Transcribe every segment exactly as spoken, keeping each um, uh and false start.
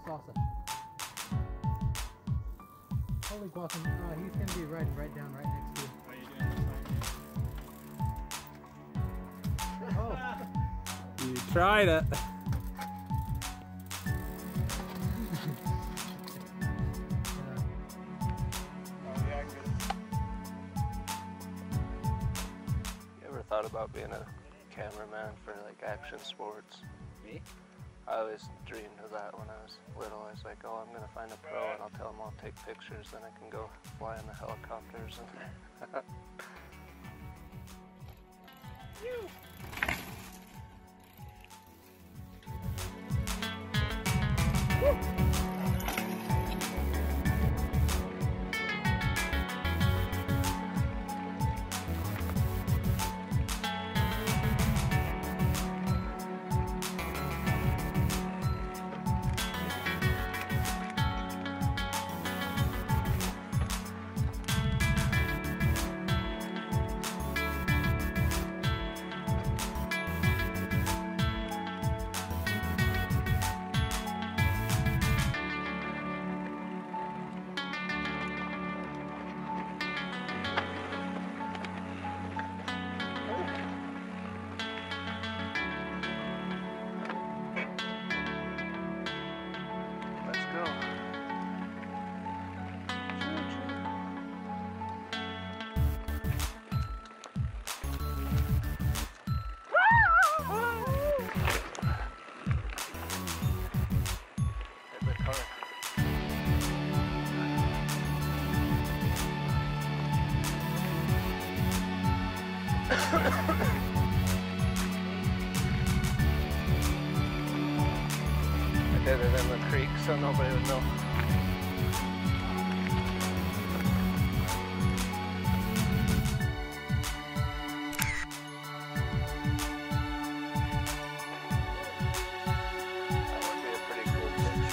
salsa. Holy guacamole. Uh, he's gonna be right, right down, right next to you. Oh. You tried it. Thought about being a cameraman for like action sports. Me? I always dreamed of that when I was little. I was like, oh, I'm gonna find a pro and I'll tell him I'll take pictures, then I can go fly in the helicopters and I did it in the creek so nobody would know. That would be a pretty cool picture.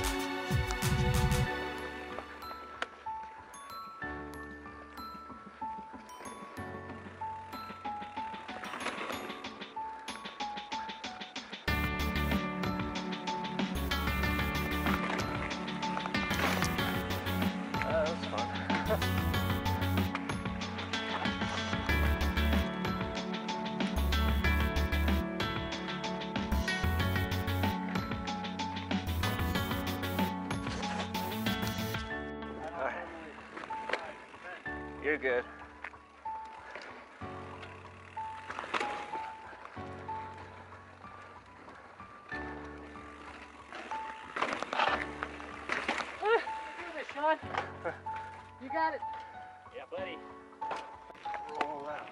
You're good. Sean, you got it. Yeah, buddy. Roll out.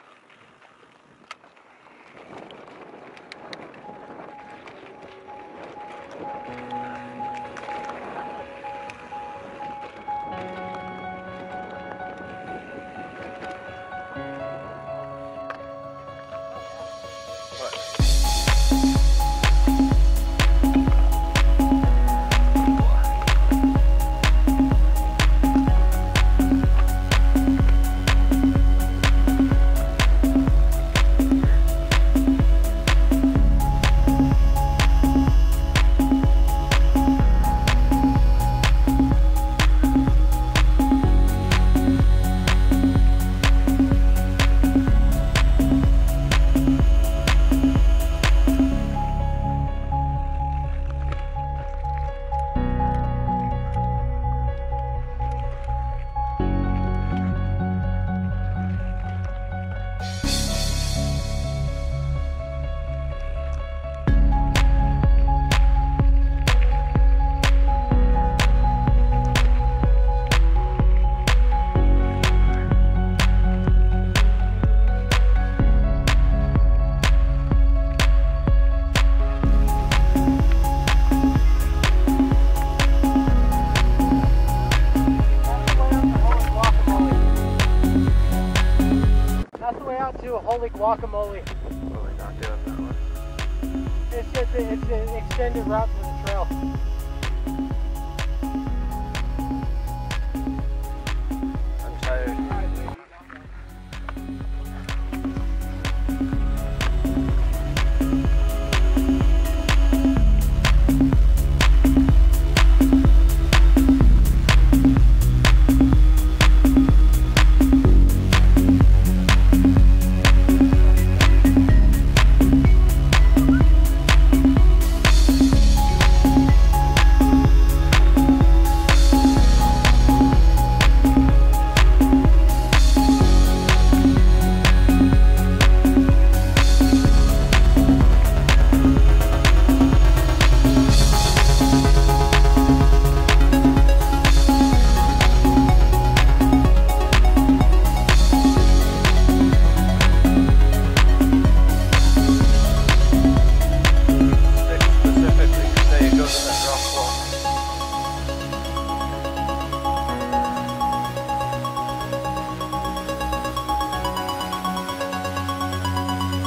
To a holy guacamole. Well, we're not doing that one. It's just a, it's an extended route for the trail. I'm tired.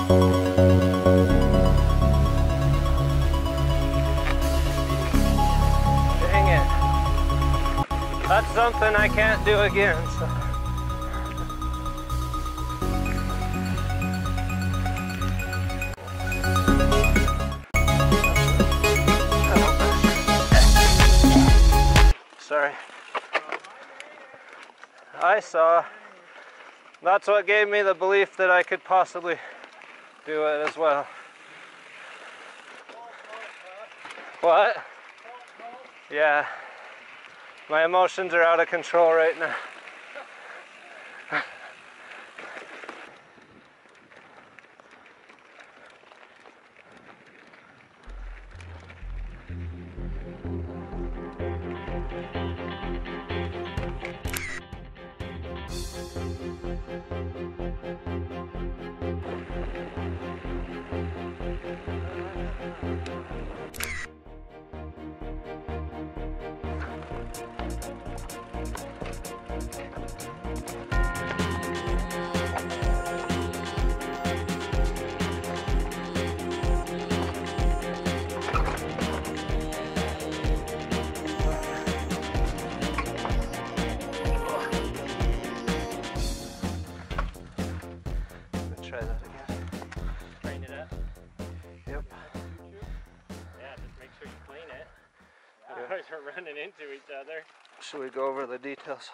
Dang it. That's something I can't do again. So. Sorry. I saw. That's what gave me the belief that I could possibly do it as well. What? Yeah. My emotions are out of control right now. Try that again. Straighten it up. Yep. Yeah, just make sure you clean it. Yeah. Otherwise we're running into each other. Should we go over the details?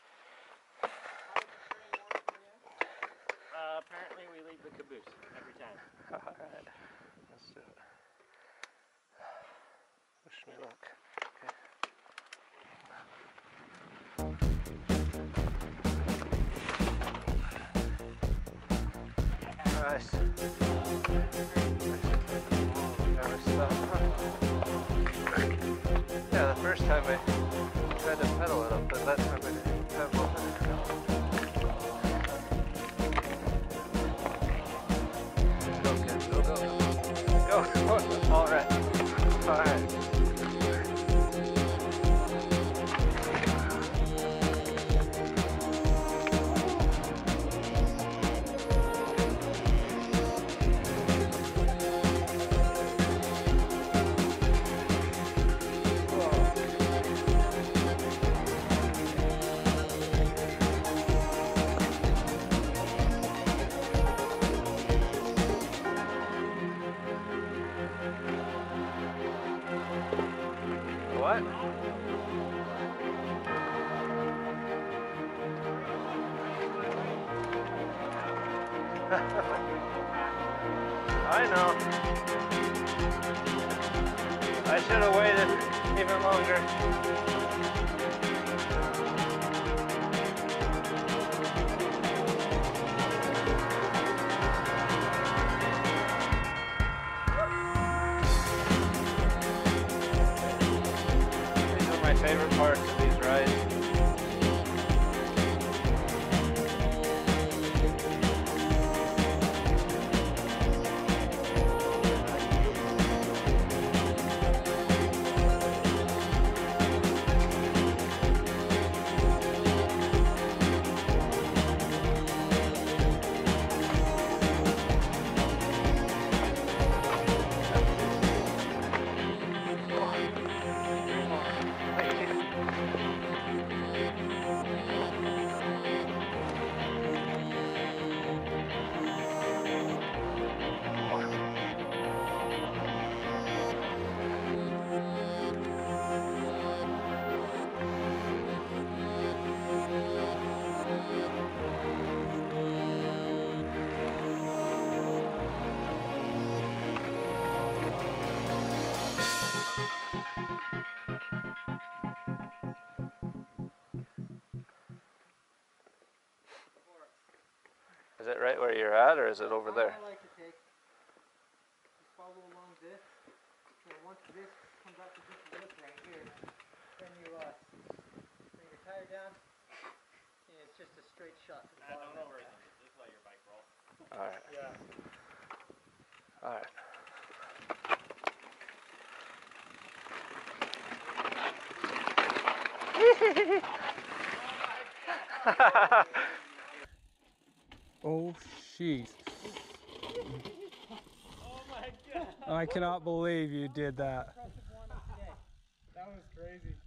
Uh, apparently we leave the caboose every time. Alright, let's do it. Wish me luck. Okay. Nice. Never stop. Yeah, the first time I tried to pedal it up, but that time I didn't pedal it. Go, kid. Go, go, go. Go. All right. All right. What? I know. I should have waited even longer. These are my favorite parts of these rides. Is it right where you're at, or is it over there? I like to take, just follow along this, and once this comes up to just this right here, then you uh, bring your tire down, and it's just a straight shot to the I bottom. don't know where it is. Just let your bike roll. Alright. Yeah. Alright. Oh, jeez. god! I cannot believe you did that. Impressive one of today. That was crazy.